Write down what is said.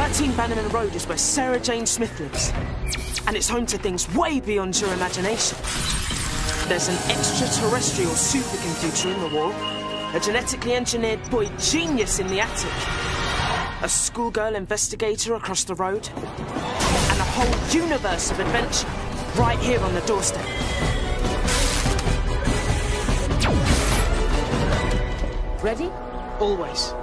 13 Bannerman Road is where Sarah Jane Smith lives. And it's home to things way beyond your imagination. There's an extraterrestrial supercomputer in the wall, a genetically engineered boy genius in the attic, a schoolgirl investigator across the road, and a whole universe of adventure right here on the doorstep. Ready? Always.